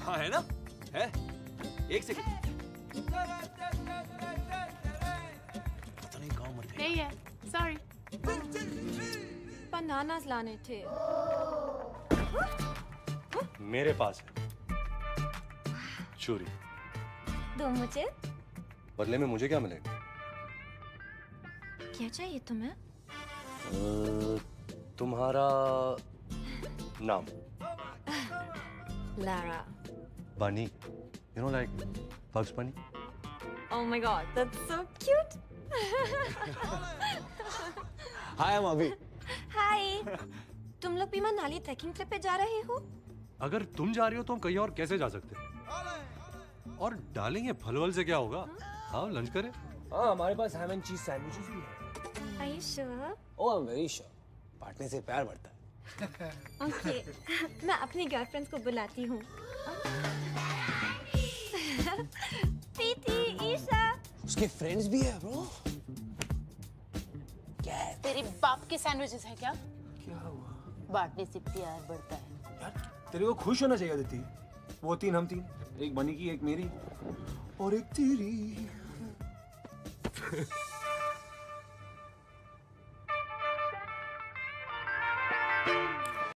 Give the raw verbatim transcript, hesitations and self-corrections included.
हाँ है ना, है। एक सेकंड। पता नहीं कहाँ मर गई। नहीं है, सॉरी। बनानास लाने थे। मेरे पास है चोरी। दो मुझे। बदले में मुझे क्या मिलेगा? क्या चाहिए तुम्हें? uh, तुम्हारा नाम। lara। Bunny, you know like Bugs Bunny? Oh my God, that's so cute. Hi, I'm Avi. Hi. तुम लोग भी मनाली ट्रैकिंग ट्रिप पे जा रहे हो? अगर तुम जा रही हो तो हम कहीं और कैसे जा सकते हैं? और डालेंगे फलवल से क्या होगा? हाँ, लंच करें? हाँ, हमारे पास हैम एंड चीज सैंडविचेस भी हैं। Are you sure? Oh, I'm very sure. बांटने से प्यार बढ़ता है। Okay, मैं अपनी गर्लफ्रेंड्स को बुलाती हूँ। प्रीति, ईशा। उसके फ्रेंड्स भी है ब्रो। क्या है? तेरे बाप के सैंडविचेस है क्या? क्या हुआ? बांटने से प्यार बढ़ता है। यार, तेरे को खुश होना चाहिए दित्ती। वो तीन हम तीन, एक बनी की, एक मेरी और एक तेरी।